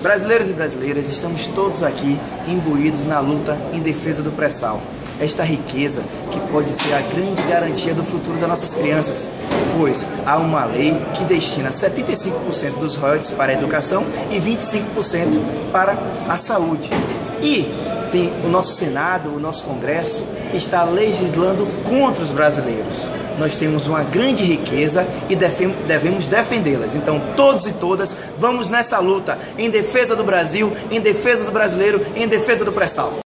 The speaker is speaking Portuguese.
Brasileiros e brasileiras, estamos todos aqui imbuídos na luta em defesa do pré-sal. Esta riqueza que pode ser a grande garantia do futuro das nossas crianças, pois há uma lei que destina 75% dos royalties para a educação e 25% para a saúde. E tem o nosso Senado, o nosso Congresso, está legislando contra os brasileiros. Nós temos uma grande riqueza e devemos defendê-las. Então, todos e todas, vamos nessa luta em defesa do Brasil, em defesa do brasileiro, em defesa do pré-sal.